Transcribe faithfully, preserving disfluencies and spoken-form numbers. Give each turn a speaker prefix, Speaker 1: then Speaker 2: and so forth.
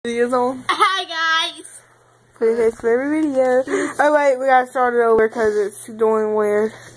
Speaker 1: Videos on.
Speaker 2: Hi guys.
Speaker 1: Please for every video. Oh wait, we gotta start it over because it's doing weird.